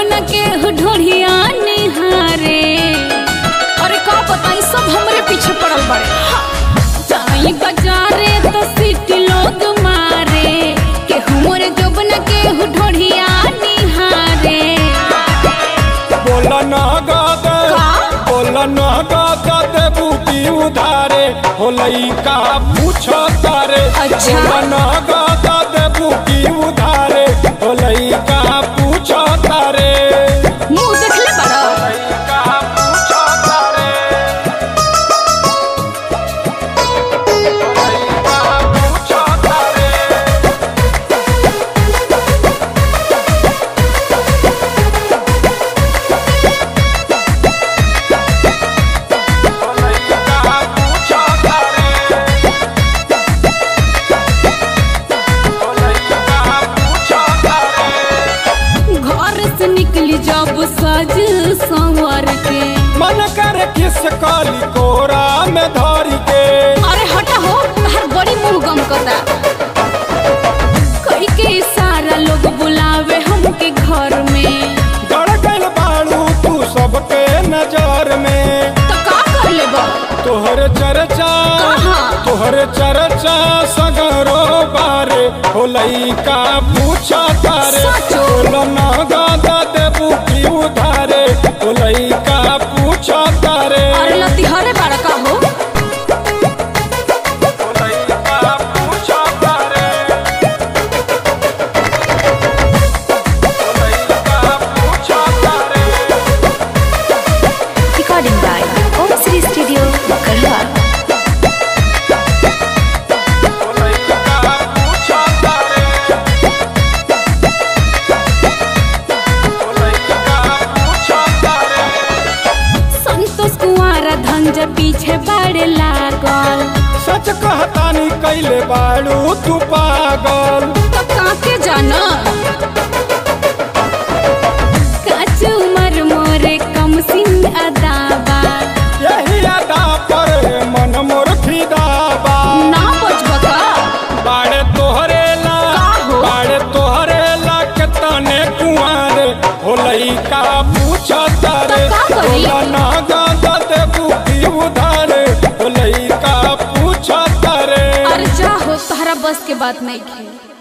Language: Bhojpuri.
न के ढोढ़िया निहारे। अरे का पता सब हमरे पीछे पड़ल बड़े। जाई बाजारे तो सीटी लोग मारे के हमरे जोबन के ढोढ़िया निहारे। बोला ना गादा देबू की उधारे हो लइका पूछो तारे। अच्छा। बोला ना गादा देबू की उधारे हो लइका पूछो तारे। मुंह देखले बड़ा लइका पूछो तारे। लइका पूछो तारे। निकली जब सज संवर के मन कर किस काली कोरा में धारी के। अरे हटा हो हर बड़ी मुंह गम कता। कई के सारा लोग बुलावे हमके घर में। गड़ गल बाड़ू तू सबके नजर में। तो का कर लेबो तोहर चर्चा सगरो बारे हो लइका पूछा तारे। बोला ना गादा देबू की उधारे हो लइका पूछा तारे। अरे लती हरे बड़ा का हो हो लइका पूछा तारे। हो लइका पूछा तारे। Recording by Om Shri studio करवा। धंजा पीछे बड़े लागल। सच कहतानी कैले बाड़ू तू पागल। तो काके जाना काच उमर मोरे कम सिंह अदाबा। यही अदा पर मन मोर फिदाबा। ना बचबका बाड़े तोहरे ला के तने कुंवर हो लइका पूछा तारे। बोला ना गादा देबू की उधारे हो लइका पूछा तारे। अरे जा हो तहरा बस के बात नहीं है।